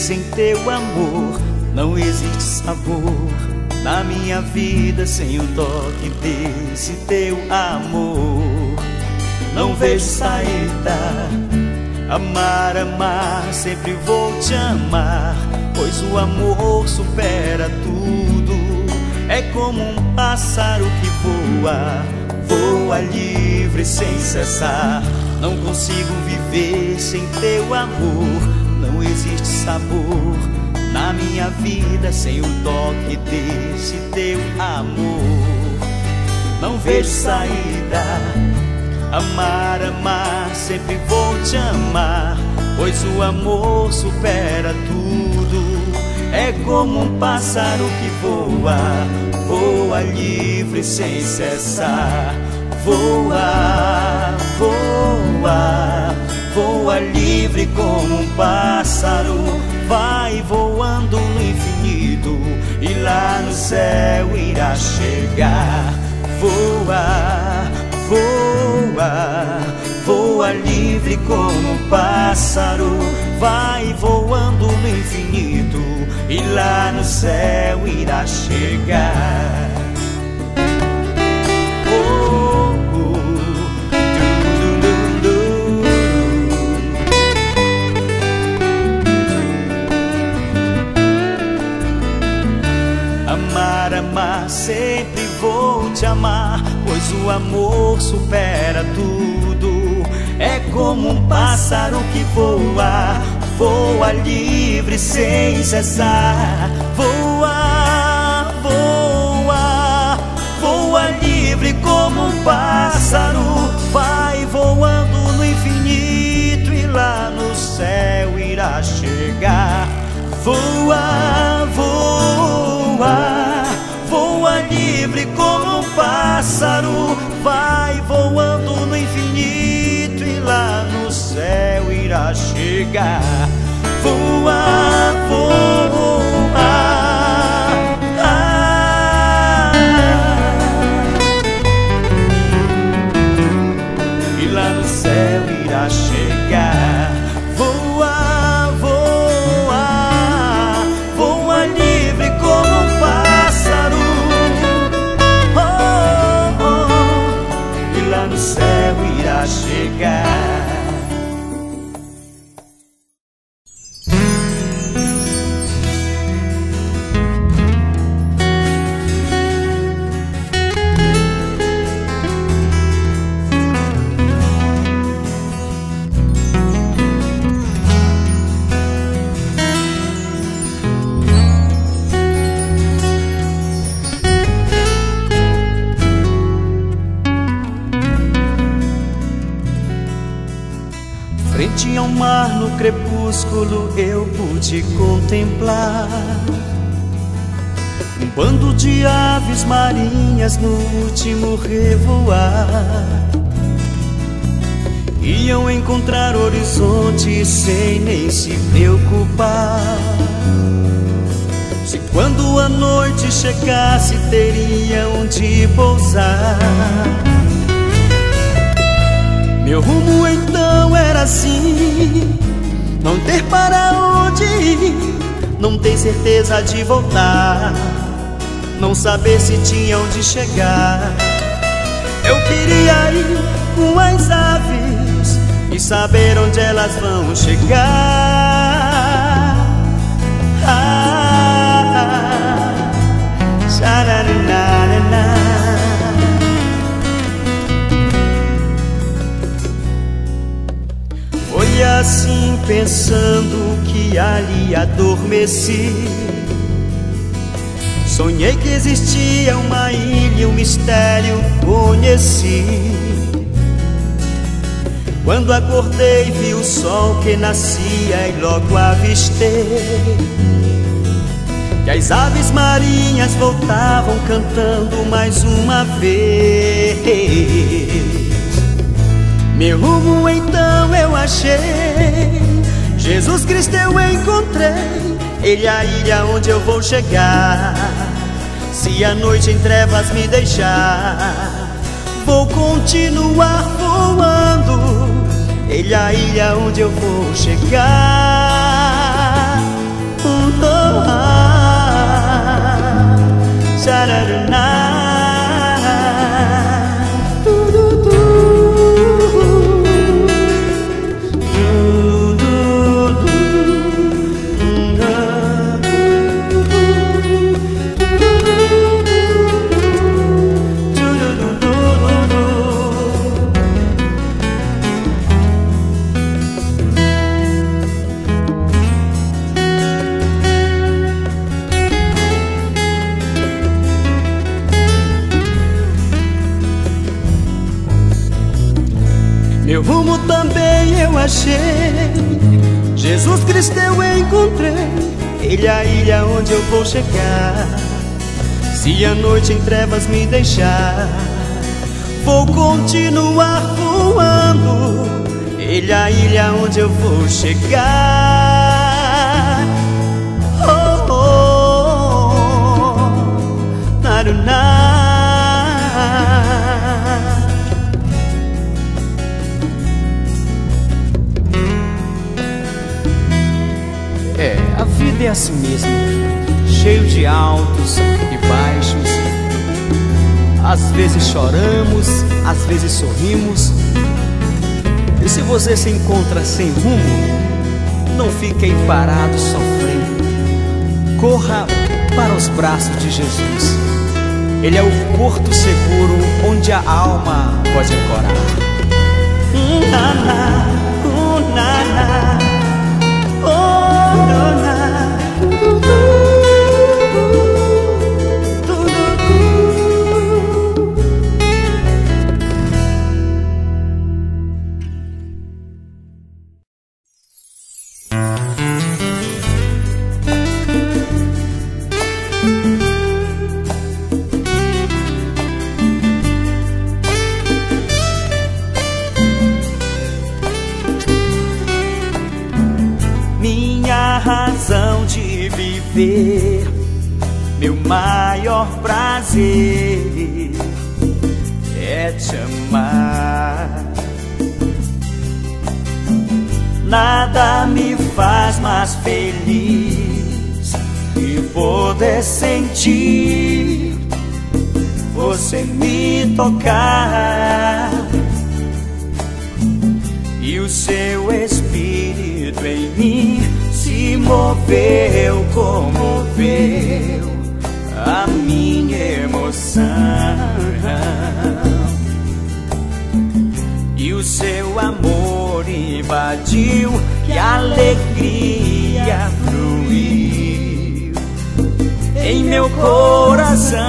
sem teu amor. Não existe sabor na minha vida sem o toque desse teu amor. Não vejo saída, amar, amar, sempre vou te amar, pois o amor supera tudo. É como um pássaro que voa, voa livre sem cessar. Não consigo viver sem teu amor. Não existe sabor na minha vida sem o toque desse teu amor. Não vejo saída, amar, amar, sempre vou te amar, pois o amor supera tudo. É como um pássaro que voa, voa livre sem cessar. Voa, voa, voa livre como um pássaro. Vai voando no infinito e lá no céu irá chegar. Voa, voa, voa livre como um pássaro. Vai voando no infinito e lá no céu irá chegar. Amar, amar, sempre vou te amar, pois o amor supera tudo. É como um pássaro que voa, voa livre sem cessar. Voa, voa, voa livre como um pássaro. Vai voando no infinito e lá no céu irá chegar. Voa, voa, voa livre como um pássaro. Vai voando no infinito e lá no céu irá chegar. Voa, voa, e lá no céu irá chegar. Voa, voa, voa livre como um pássaro. Oh, oh, e lá no céu irá chegar. Frente ao mar no crepúsculo eu pude contemplar um bando de aves marinhas no último revoar. Iam encontrar horizonte sem nem se preocupar. Se quando a noite chegasse teriam de pousar. Meu rumo então era assim, não ter para onde ir, não ter certeza de voltar, não saber se tinha onde chegar. Eu queria ir com as aves e saber onde elas vão chegar. Foi assim pensando que ali adormeci. Sonhei que existia uma ilha e um mistério conheci. Quando acordei vi o sol que nascia e logo avistei que as aves marinhas voltavam cantando mais uma vez. Meu rumo então eu achei, Jesus Cristo eu encontrei, Ele é a ilha onde eu vou chegar. Se a noite em trevas me deixar, vou continuar voando, Ele é a ilha onde eu vou chegar. Meu rumo também eu achei, Jesus Cristo eu encontrei. Ele é a ilha onde eu vou chegar. Se a noite em trevas me deixar, vou continuar voando. Ele é a ilha onde eu vou chegar. Oh, oh, oh, naruná. A vida é assim mesmo, cheio de altos e baixos. Às vezes choramos, às vezes sorrimos. E se você se encontra sem rumo, não fique aí parado sofrendo. Corra para os braços de Jesus. Ele é o porto seguro onde a alma pode ancorar. Razão de viver, meu maior prazer é te amar. Nada me faz mais feliz que poder sentir você me tocar e o seu espírito em mim se moveu, comoveu a minha emoção, e o seu amor invadiu e a alegria fluiu em meu coração.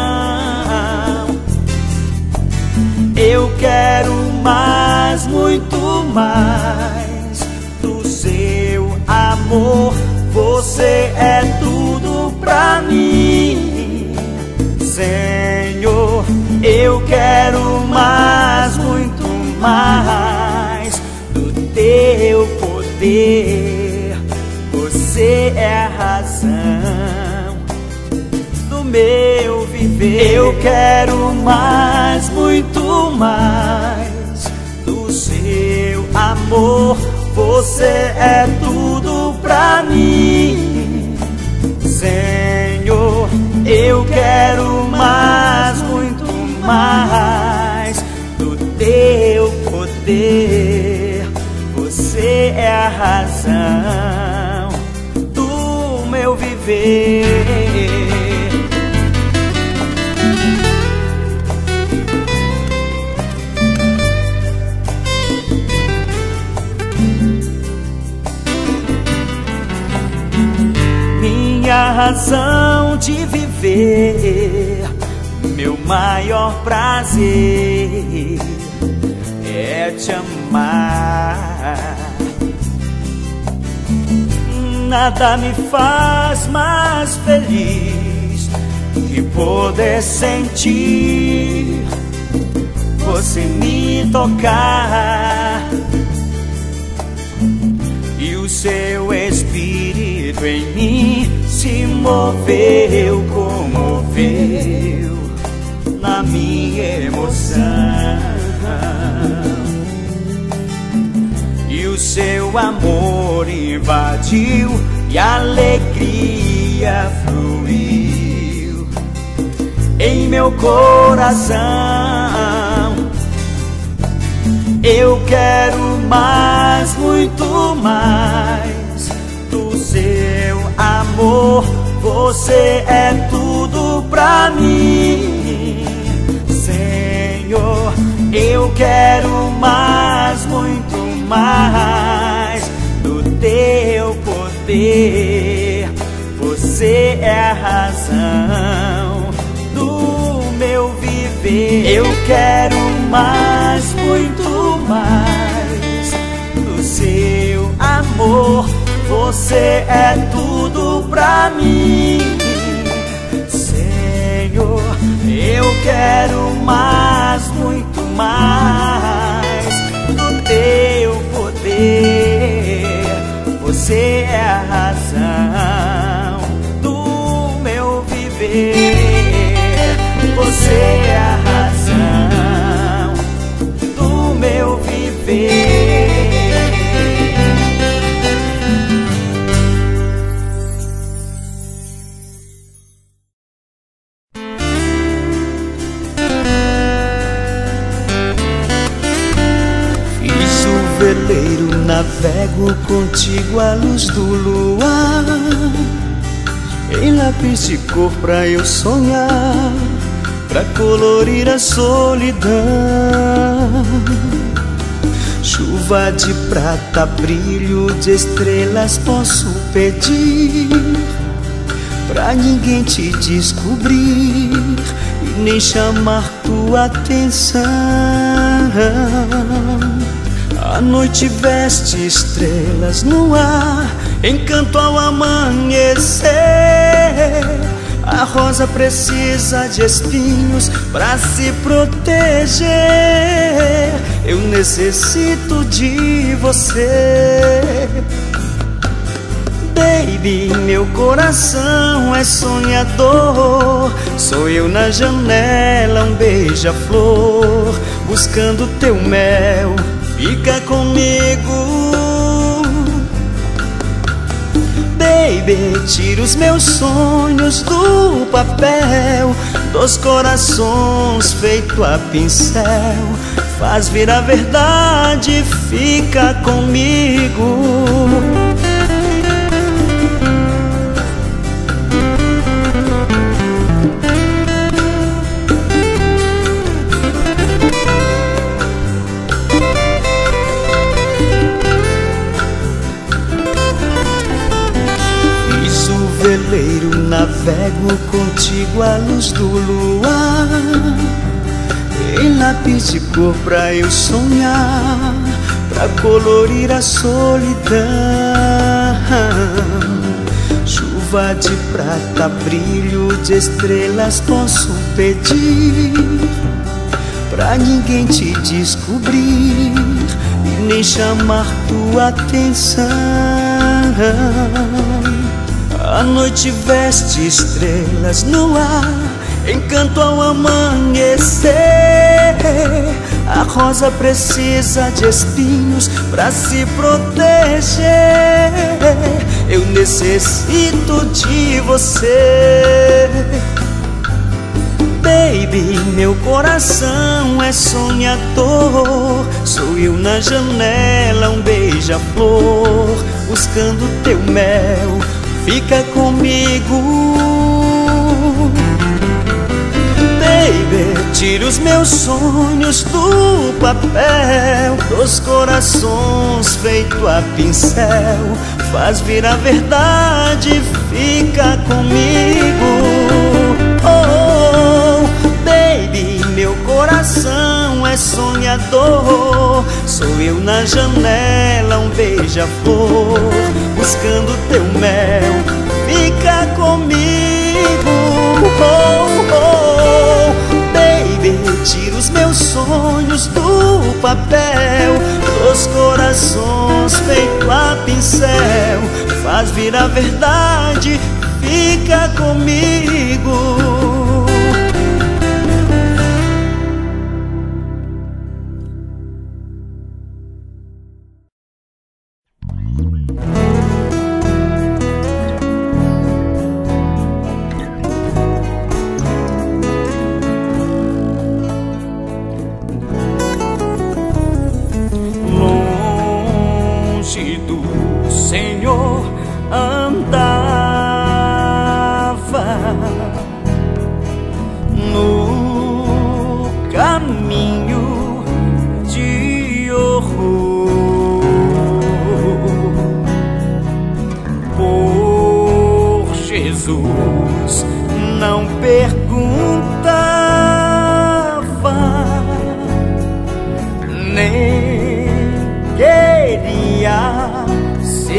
Eu quero mais, muito mais do seu amor. Você é tudo pra mim, Senhor. Eu quero mais, muito mais do teu poder. Você é a razão do meu viver. Eu quero mais, muito mais do seu amor. Você é tudo pra mim, Senhor. Eu quero mais, muito mais do teu poder. Você é a razão do meu viver. Minha razão de viver, meu maior prazer é te amar. Nada me faz mais feliz que poder sentir você me tocar e o seu espírito em mim se moveu, comoveu na minha emoção, e o seu amor invadiu e a alegria fluiu em meu coração. Eu quero mais, muito mais do seu amor. Você é tudo pra mim, Senhor. Eu quero mais, muito mais do teu poder. Você é a razão do meu viver. Eu quero mais, muito mais amor, você é tudo pra mim. Senhor, eu quero mais, muito mais do teu poder. Você é a razão do meu viver. Você é a razão do meu viver. Fiz o veleiro, navego contigo à luz do luar, em lápis de cor pra eu sonhar, pra colorir a solidão. Chuva de prata, brilho de estrelas posso pedir, pra ninguém te descobrir e nem chamar tua atenção. A noite veste estrelas no ar, encanto ao amanhecer. A rosa precisa de espinhos pra se proteger. Eu necessito de você. Baby, meu coração é sonhador. Sou eu na janela, um beija-flor, buscando teu mel. Fica comigo. Baby, tira os meus sonhos do papel, dos corações feito a pincel. Faz virar verdade, fica comigo. Veleiro, navego contigo à luz do luar, em lápis de cor pra eu sonhar, pra colorir a solidão. Chuva de prata, brilho de estrelas posso pedir, pra ninguém te descobrir e nem chamar tua atenção. A noite veste estrelas no ar, encanto ao amanhecer. A rosa precisa de espinhos pra se proteger. Eu necessito de você. Baby, meu coração é sonhador. Sou eu na janela, um beija-flor, buscando teu mel. Fica comigo. Baby, tira os meus sonhos do papel, dos corações feito a pincel. Faz virar verdade, fica comigo. Oh, baby, meu coração é sonhador. Sou eu na janela, um beija-flor, buscando teu mel. Fica comigo. Oh, oh, baby, tira os meus sonhos do papel, dos corações feito a pincel. Faz virar verdade, fica comigo. Não perguntava, nem queria ser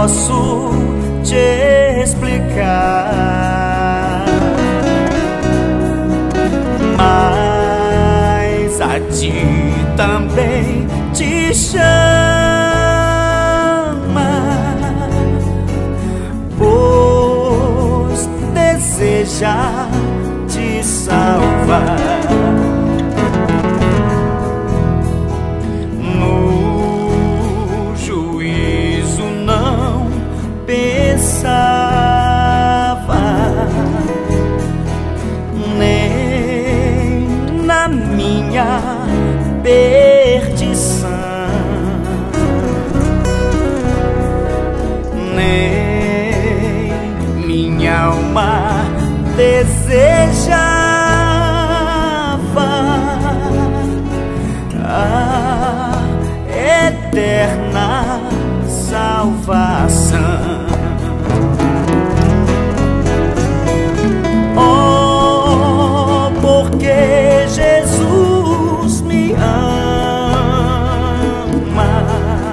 posso te explicar, mas a ti também te chama, pois deseja te salvar. No juízo não pensava, nem na minha perdição, nem minha alma desejava a eterna salvação. Oh, porque Jesus me ama,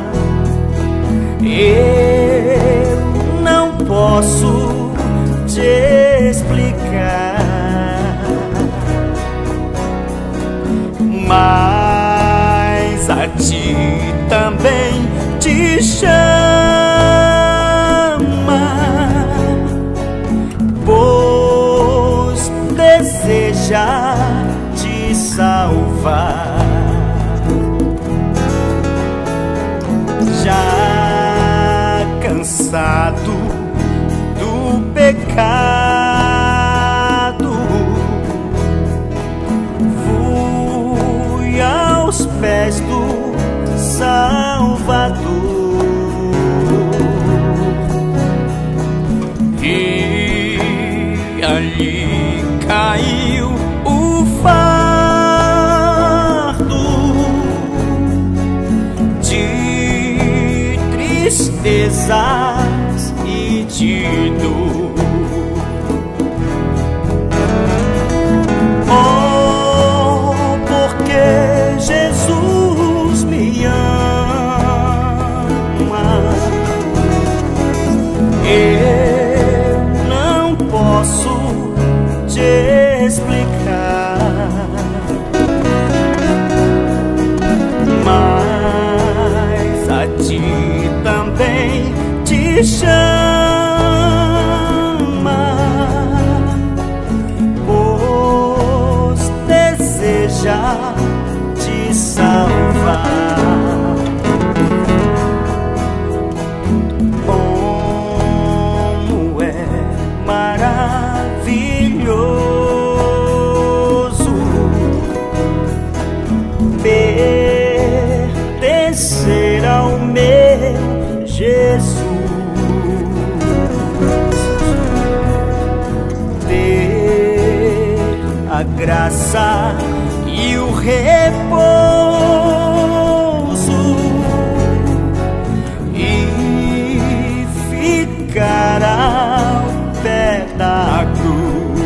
eu não posso te explicar, mas a ti também te chama, pois deseja te salvar. Já cansado do pecado, fui aos pés do Salvador, e ali caiu o fardo de tristezas e de dor. Oh, porque Jesus me ama, eu não posso te explicar, mas a ti também te chama, pois deseja te salvar. Como é maravilhoso pertencer ao meu Jesus, ter a graça e o repouso e ficar ao pé da cruz.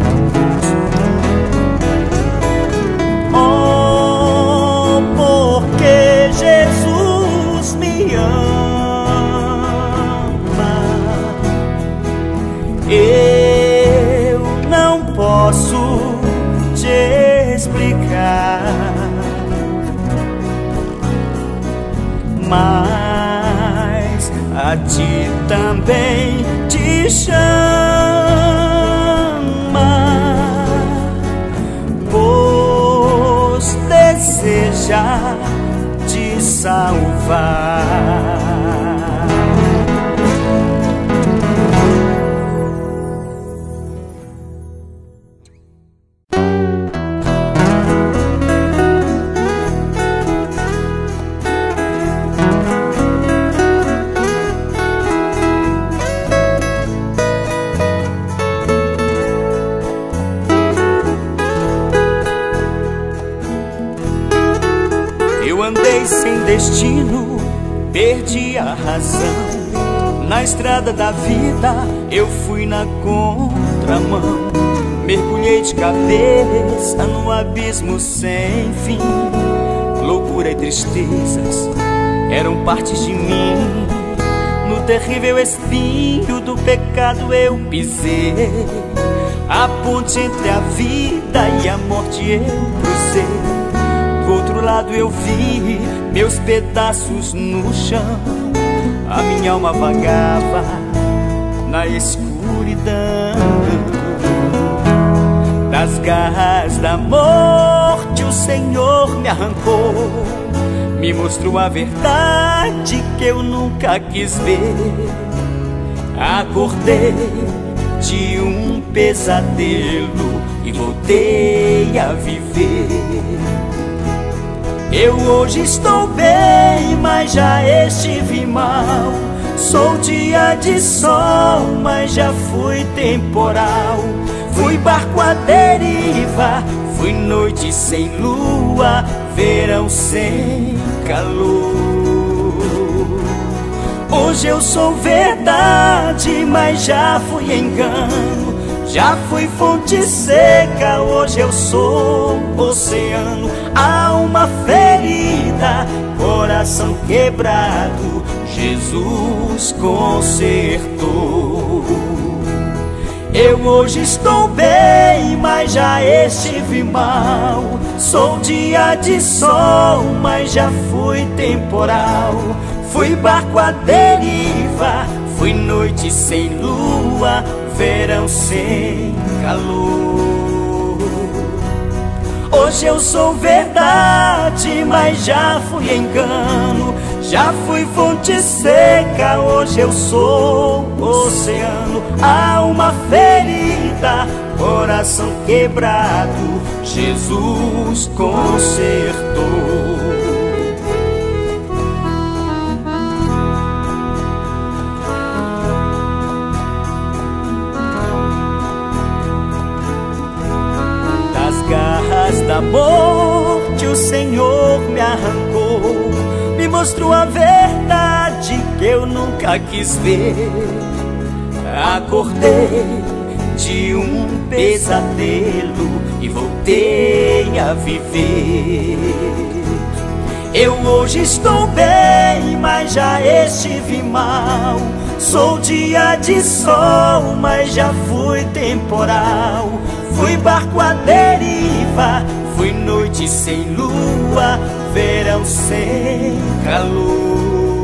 Oh, porque Jesus me ama, eu não posso te explicar, mas a ti também te chama, pois deseja te salvar. Eu andei sem destino, perdi a razão. Na estrada da vida eu fui na contramão. Mergulhei de cabeça no abismo sem fim. Loucura e tristezas eram partes de mim. No terrível espinho do pecado eu pisei, a ponte entre a vida e a morte eu cruzei. Do outro lado eu vi meus pedaços no chão, a minha alma vagava na escuridão. Das garras da morte o Senhor me arrancou, me mostrou a verdade que eu nunca quis ver. Acordei de um pesadelo e voltei a viver. Eu hoje estou bem, mas já estive mal. Sou dia de sol, mas já fui temporal. Fui barco à deriva, fui noite sem lua, verão sem calor. Hoje eu sou verdade, mas já fui engano. Já fui fonte seca, hoje eu sou oceano. Alma ferida, coração quebrado, Jesus consertou. Eu hoje estou bem, mas já estive mal. Sou dia de sol, mas já fui temporal. Fui barco à deriva, fui noite sem lua, verão sem calor. Hoje eu sou verdade, mas já fui engano. Já fui fonte seca, hoje eu sou oceano. Alma ferida, coração quebrado, Jesus consertou. Das garras da morte o Senhor me arrancou, me mostrou a verdade que eu nunca quis ver. Acordei de um pesadelo e voltei a viver. Eu hoje estou bem, mas já estive mal. Sou dia de sol, mas já fui temporal. Fui barco à deriva, fui noite sem lua, verão sem calor.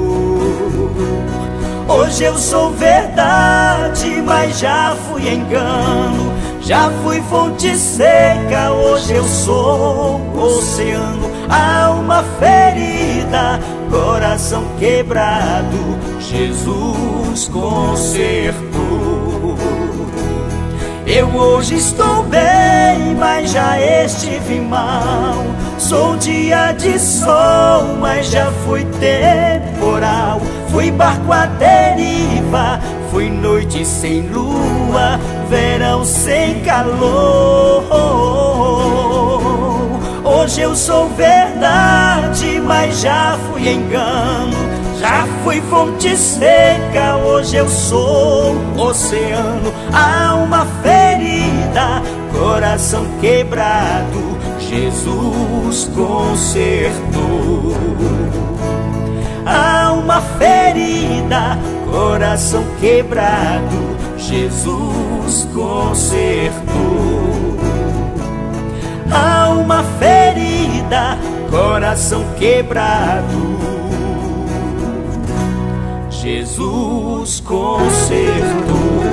Hoje eu sou verdade, mas já fui engano. Já fui fonte seca, hoje eu sou oceano. Alma ferida, coração quebrado, Jesus consertou. Eu hoje estou bem, mas já estive mal. Sou dia de sol, mas já fui temporal. Fui barco à deriva, fui noite sem lua, verão sem calor. Hoje eu sou verdade, mas já fui engano. Já fui fonte seca, hoje eu sou oceano. Alma ferida, coração quebrado, Jesus consertou. Alma ferida, coração quebrado, Jesus consertou. Alma ferida, coração quebrado, Jesus consertou.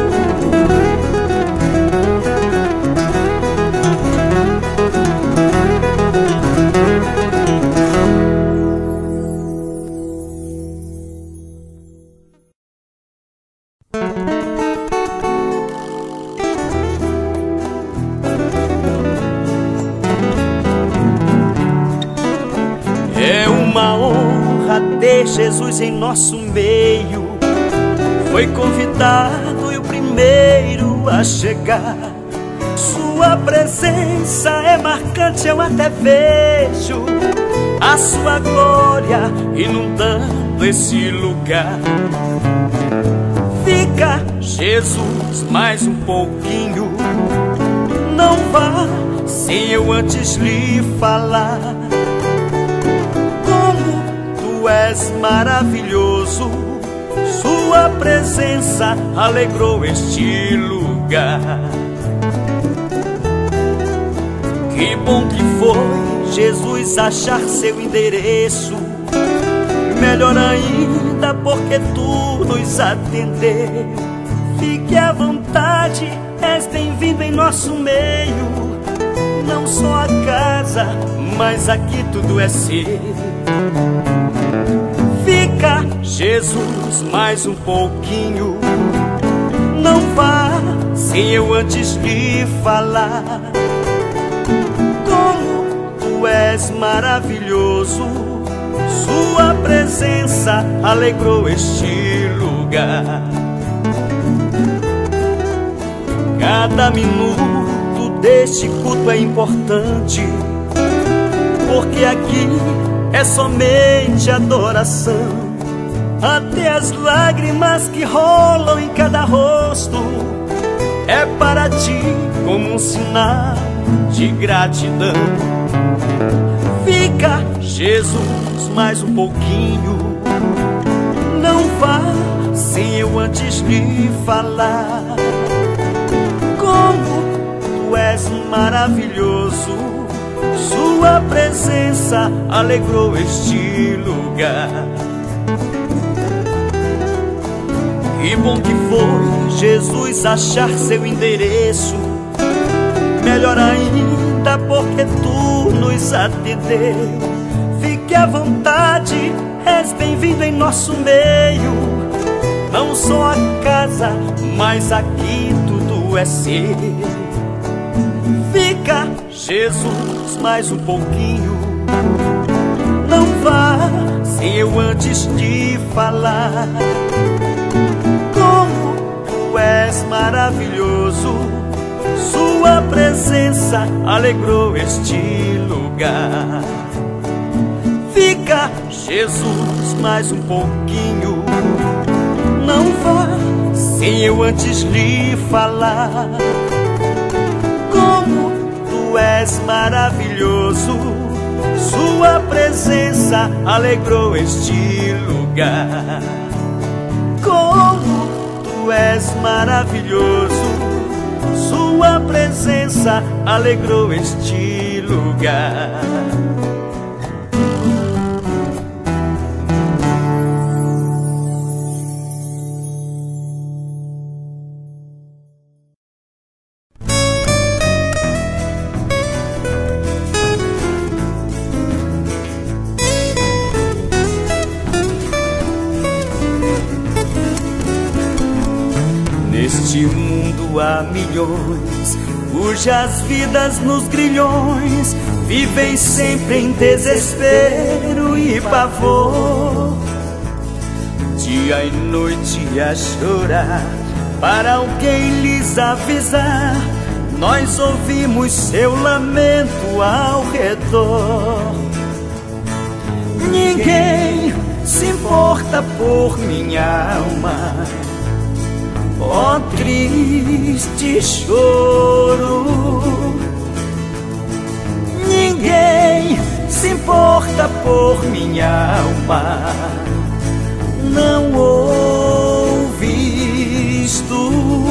É uma honra ter Jesus em nosso meio. Foi convidado e o primeiro a chegar. Sua presença é marcante, eu até vejo a sua glória inundando esse lugar. Fica, Jesus, mais um pouquinho. Não vá sem eu antes lhe falar. Como tu és maravilhoso, sua presença alegrou este lugar. Que bom que foi Jesus achar seu endereço. Melhor ainda porque tu nos atendeu. Fique à vontade, és bem-vindo em nosso meio. Não só a casa, mas aqui tudo é seu. Fica, Jesus, mais um pouquinho. Não vá sem eu antes lhe falar. Como tu és maravilhoso, sua presença alegrou este lugar. Cada minuto deste culto é importante, porque aqui é somente adoração. Até as lágrimas que rolam em cada rosto é para ti como um sinal de gratidão. Fica, Jesus, mais um pouquinho. Não vá sem eu antes lhe falar. Como tu és maravilhoso, sua presença alegrou este lugar. Que bom que foi Jesus achar seu endereço. Melhor ainda porque tu nos atendeu. Fique à vontade, és bem-vindo em nosso meio. Não só a casa, mas aqui tudo é seu. Fica, Jesus, mais um pouquinho. Não vá sem eu antes te falar. Como tu és maravilhoso, sua presença alegrou este lugar. Fica, Jesus, mais um pouquinho. Não vá sem eu antes lhe falar. Como tu és maravilhoso, sua presença alegrou este lugar. Como tu és maravilhoso, sua presença alegrou este lugar. Neste mundo há milhões, cujas vidas nos grilhões vivem sempre em desespero e pavor. Dia e noite a chorar para alguém lhes avisar. Nós ouvimos seu lamento ao redor. Ninguém se importa por minha alma, ó triste choro. Ninguém se importa por minha alma, não ouves tu.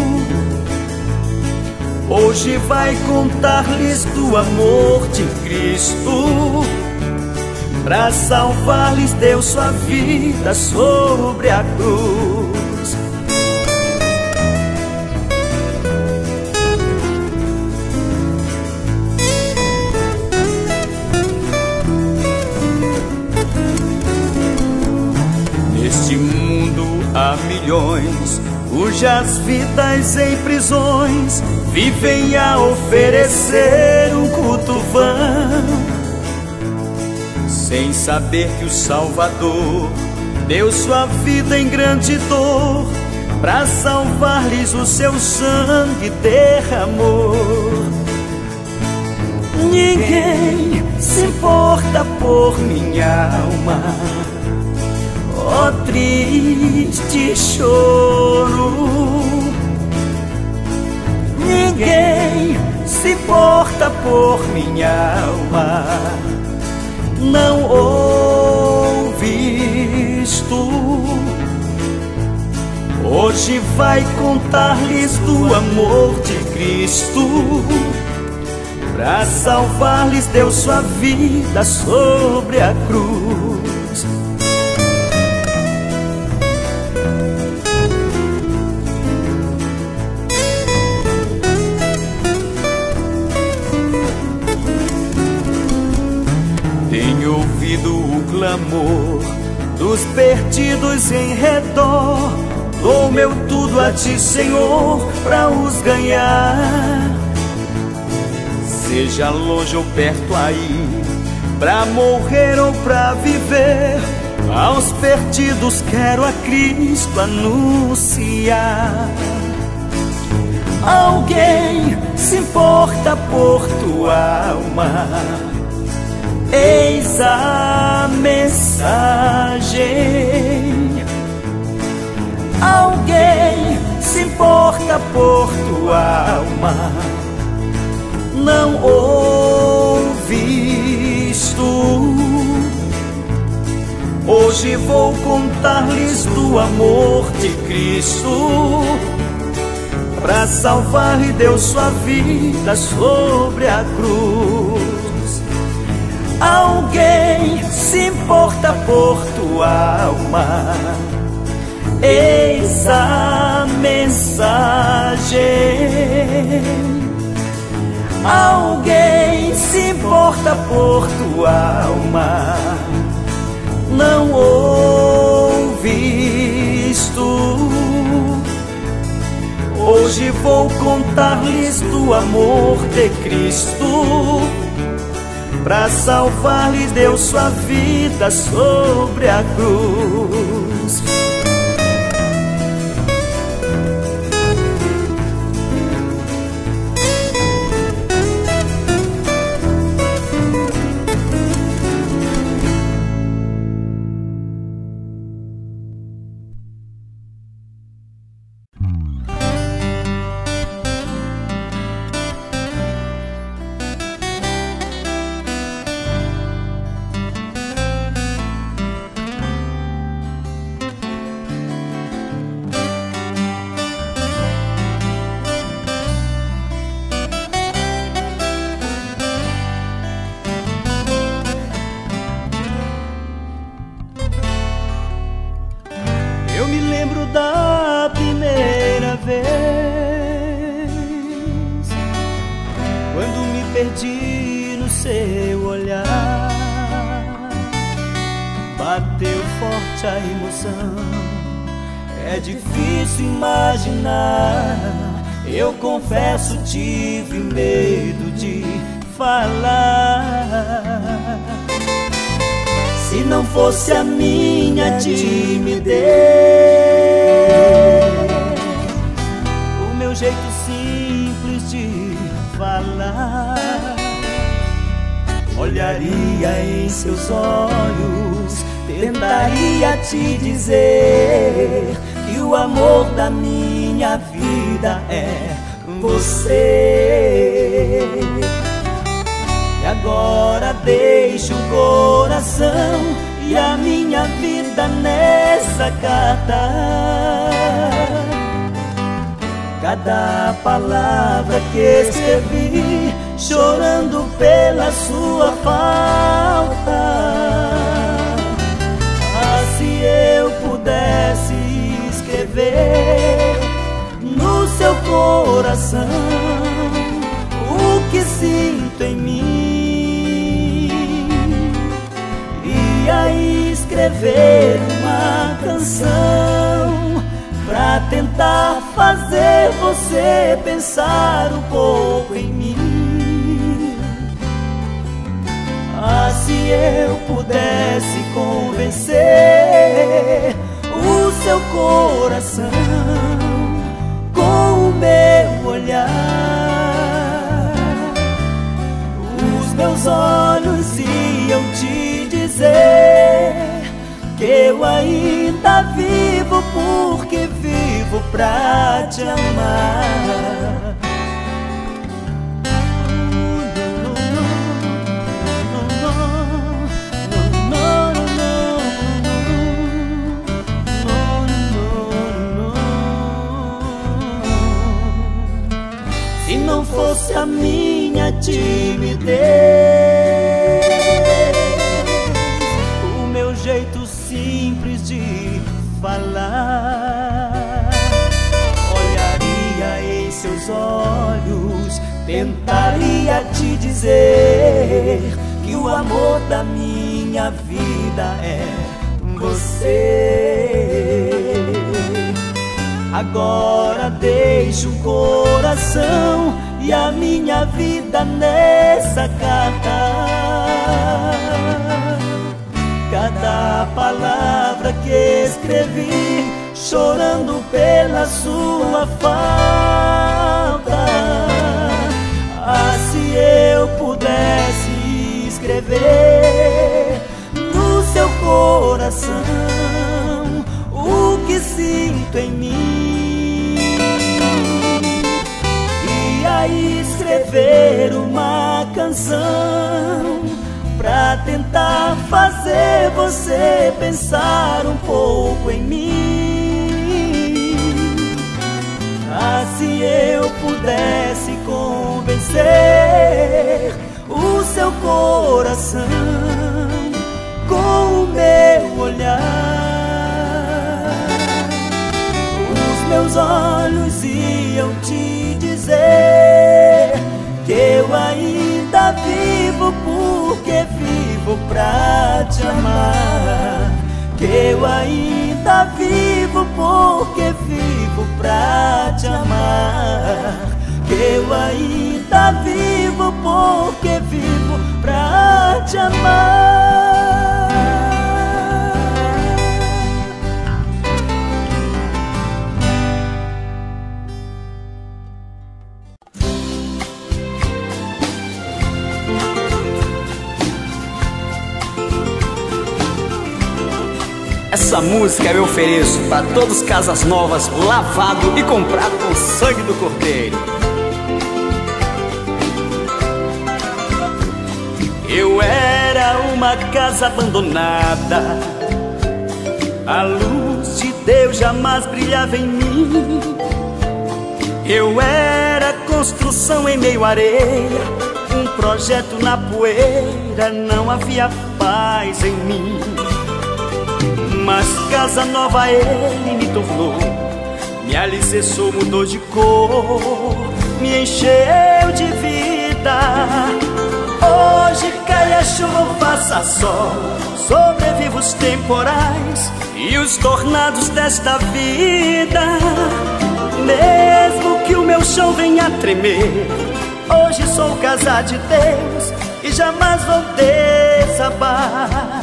Hoje vai contar-lhes do amor de Cristo. Pra salvar-lhes deu sua vida sobre a cruz. Neste mundo há milhões, cujas vidas em prisões vivem a oferecer um culto vão, sem saber que o Salvador deu sua vida em grande dor. Pra salvar-lhes o seu sangue derramou. Ninguém se importa por minha alma, ó triste choro. Ninguém se importa por minha alma, não ouves tu. hoje vai contar-lhes do amor de Cristo. Pra salvar-lhes deu sua vida sobre a cruz. Tenho ouvido o clamor dos perdidos em redor. Dou meu tudo a ti, Senhor, pra os ganhar. Seja longe ou perto aí, pra morrer ou pra viver, aos perdidos quero a Cristo anunciar. Alguém se importa por tua alma? Eis a mensagem. Alguém se importa por tua alma? Não ouvistes? Hoje vou contar-lhes do amor de Cristo. Pra salvar-lhe deu sua vida sobre a cruz. Alguém se importa por tua alma? Eis a mensagem. Alguém se importa por tua alma? Não ouvistes? Hoje vou contar-lhes do amor de Cristo. Pra salvar-lhes deu sua vida sobre a cruz. Da primeira vez, quando me perdi no seu olhar, bateu forte a emoção. É difícil imaginar, eu confesso tive medo de falar. Se não fosse a minha timidez, o meu jeito simples de falar, olharia em seus olhos, tentaria te dizer que o amor da minha vida é você. E agora deixo o coração e a minha vida nessa carta. Cada palavra que escrevi, chorando pela sua falta. Ah, se eu pudesse escrever no seu coração o que sinto em mim, ia escrever uma canção pra tentar fazer você pensar um pouco em mim. Ah, se eu pudesse convencer o seu coração com o meu olhar, os meus olhos iam te dizer que eu ainda vivo porque vivo pra te amar. fosse a minha timidez, o meu jeito simples de falar. Olharia em seus olhos, tentaria te dizer que o amor da minha vida é você. Agora deixo o coração e a minha vida nessa carta. Cada palavra que escrevi, chorando pela sua falta. Ah, se eu pudesse escrever no seu coração o que sinto em mim, e aí escrever uma canção pra tentar fazer você pensar um pouco em mim. Ah, se eu pudesse convencer o seu coração com o meu olhar, meus olhos iam te dizer que eu ainda vivo porque vivo pra te amar. Que eu ainda vivo porque vivo pra te amar. Que eu ainda vivo porque vivo pra te amar. Essa música eu ofereço para todos casas novas, lavado e comprado com sangue do Cordeiro. Eu era uma casa abandonada, a luz de Deus jamais brilhava em mim. Eu era construção em meio à areia, um projeto na poeira, não havia paz em mim. Mas casa nova ele me tornou, me alicerçou, mudou de cor, me encheu de vida. Hoje cai a chuva ou faça sol, sobrevivo os temporais e os tornados desta vida. Mesmo que o meu chão venha a tremer, hoje sou casa de Deus e jamais vou desabar.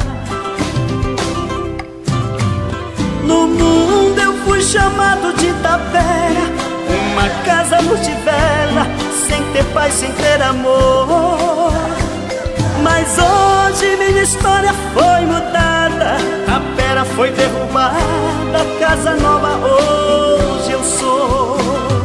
No mundo eu fui chamado de tapera, uma casa multivela, sem ter paz, sem ter amor. Mas hoje minha história foi mudada, a pera foi derrubada, casa nova hoje eu sou.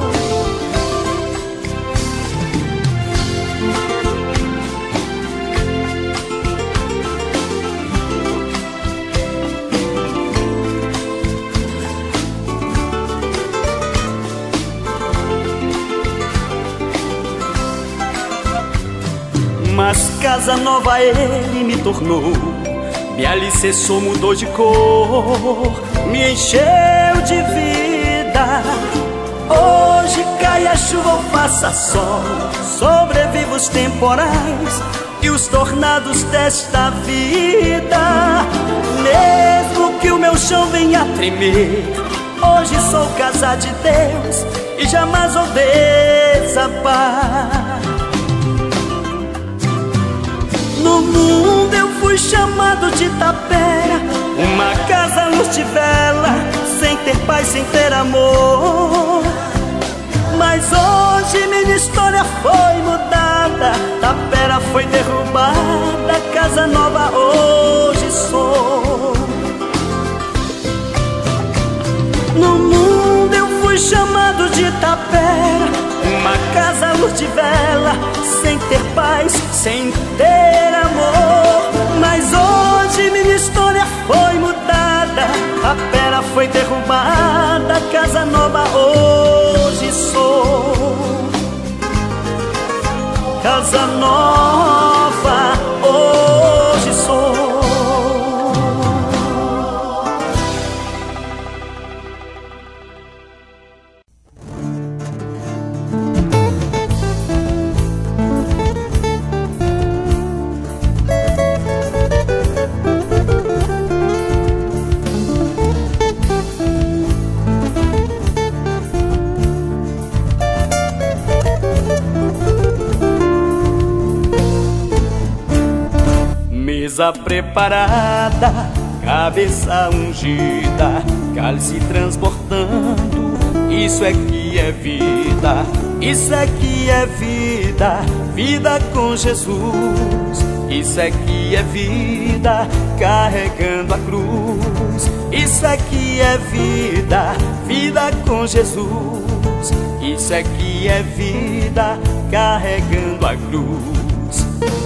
Mas casa nova ele me tornou, me alicerçou, mudou de cor, me encheu de vida. Hoje cai a chuva ou faça sol, sobrevivo os temporais e os tornados desta vida. Mesmo que o meu chão venha a tremer, hoje sou casa de Deus e jamais vou desabar. No mundo eu fui chamado de tapera, uma casa luz de vela, sem ter paz, sem ter amor. Mas hoje minha história foi mudada, tapera foi derrubada, casa nova hoje sou. No mundo eu fui chamado de tapera, uma casa luz de vela, sem ter paz, sem ter amor. Mas hoje minha história foi mudada, a pera foi derrubada, casa nova hoje sou. mesa preparada, cabeça ungida, cálice transbordando. Isso é que é vida, isso é que é vida, vida com Jesus. Isso é que é vida, carregando a cruz. Isso é que é vida, vida com Jesus. Isso é que é vida, carregando a cruz.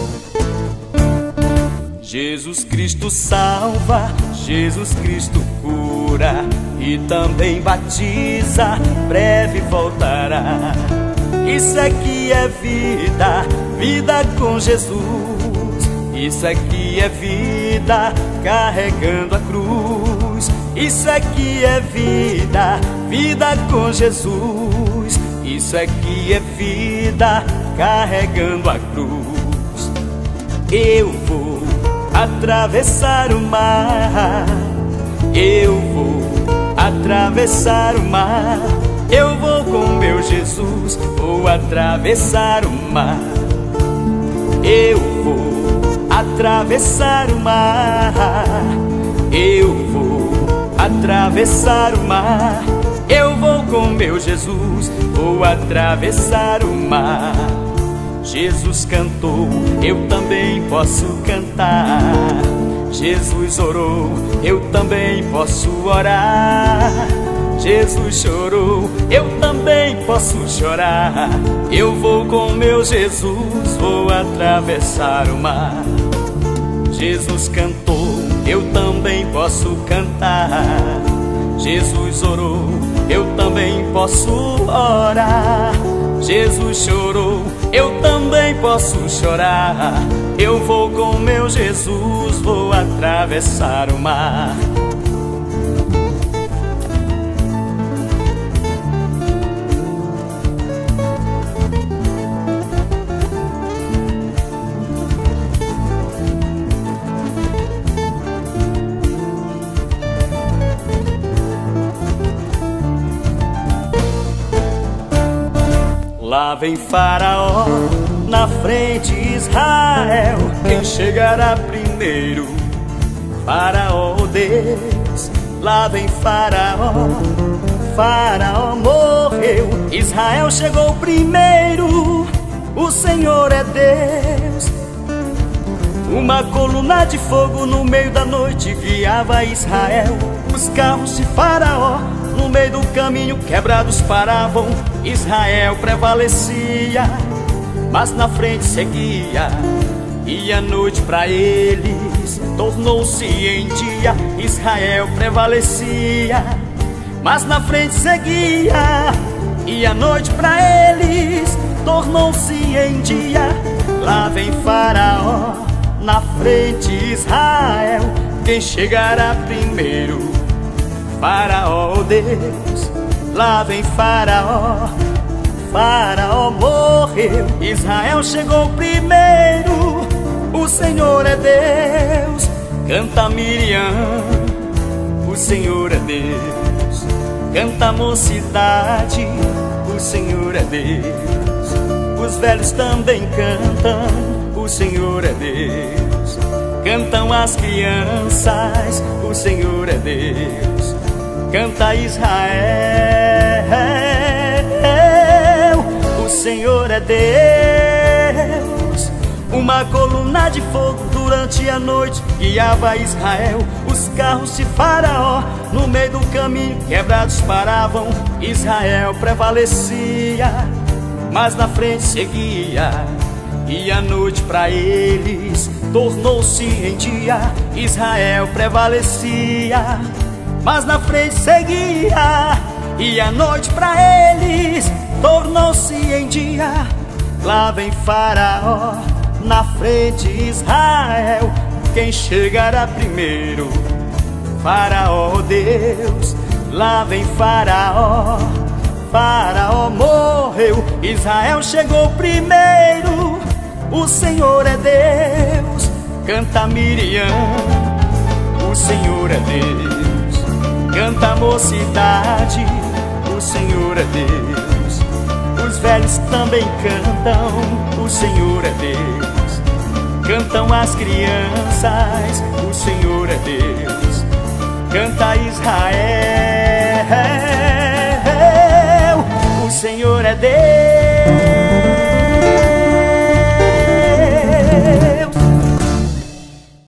Jesus Cristo salva, Jesus Cristo cura e também batiza, breve voltará. Isso é que é vida, vida com Jesus. Isso é que é vida, carregando a cruz. Isso é que é vida, vida com Jesus. Isso é que é vida, carregando a cruz. Eu vou atravessar o mar, eu vou atravessar o mar. Eu vou com meu Jesus, vou atravessar o mar. Eu vou atravessar o mar, eu vou atravessar o mar. Eu vou com meu Jesus, vou atravessar o mar. Jesus cantou, eu também posso cantar. Jesus orou, eu também posso orar. Jesus chorou, eu também posso chorar. Eu vou com meu Jesus, vou atravessar o mar. Jesus cantou, eu também posso cantar. Jesus orou, eu também posso orar. Jesus chorou, eu também posso chorar. Eu vou com meu Jesus, vou atravessar o mar. Lá vem Faraó, na frente Israel. Quem chegará primeiro? Faraó, oh Deus. Lá vem Faraó, Faraó morreu. Israel chegou primeiro. O Senhor é Deus. Uma coluna de fogo no meio da noite guiava Israel. Os carros de Faraó no meio do caminho quebrados paravam. Israel prevalecia, mas na frente seguia. E a noite pra eles tornou-se em dia. Israel prevalecia, mas na frente seguia. E a noite pra eles tornou-se em dia. Lá vem Faraó, na frente Israel. Quem chegará primeiro? Faraó, oh Deus. Lá vem Faraó, Faraó morreu. Israel chegou primeiro. O Senhor é Deus. Canta Miriam, o Senhor é Deus. Canta a mocidade, o Senhor é Deus. Os velhos também cantam, o Senhor é Deus. Cantam as crianças, o Senhor é Deus. Canta Israel, o Senhor é Deus. Uma coluna de fogo durante a noite guiava Israel. Os carros de Faraó no meio do caminho quebrados paravam. Israel prevalecia, mas na frente seguia. E a noite pra eles tornou-se em dia. Israel prevalecia, mas na frente seguia. E a noite pra eles tornou-se em dia. Lá vem Faraó, na frente Israel. Quem chegará primeiro? Faraó, oh Deus. Lá vem Faraó, Faraó morreu. Israel chegou primeiro. O Senhor é Deus. Canta Miriam, o Senhor é Deus. Canta a mocidade, o Senhor é Deus. Os velhos também cantam, o Senhor é Deus. cantam as crianças, o Senhor é Deus. Canta Israel, o Senhor é Deus.